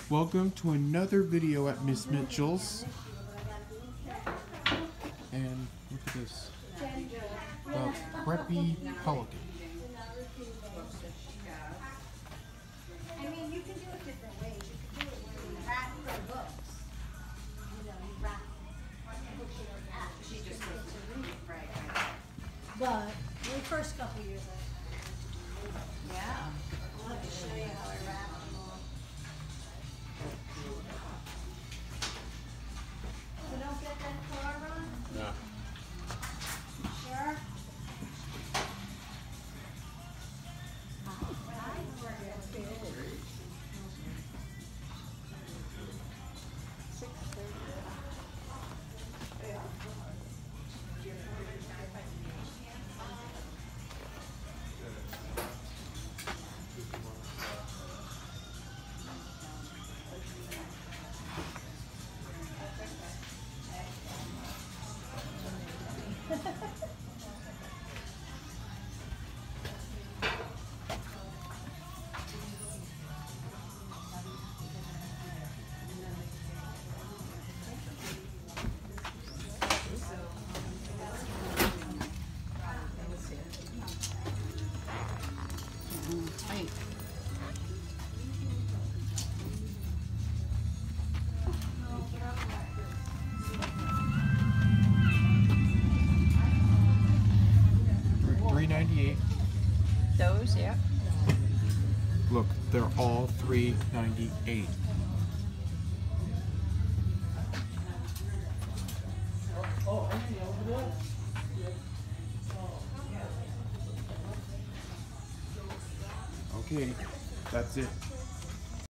Welcome to another video at Miss Mitchell's. And look at this. The Preppy Pelican. I mean, you can do it different ways. You can do it where you wrap the books. You know, you wrap books in an app. She just goes to read it, right? But the first couple years, yeah. I'll have to show you how I wrap them all. So don't get that car run? Yeah. Sure? Tight. $3.98. Those, yeah. Look, they're all $3.98. Okay, that's it.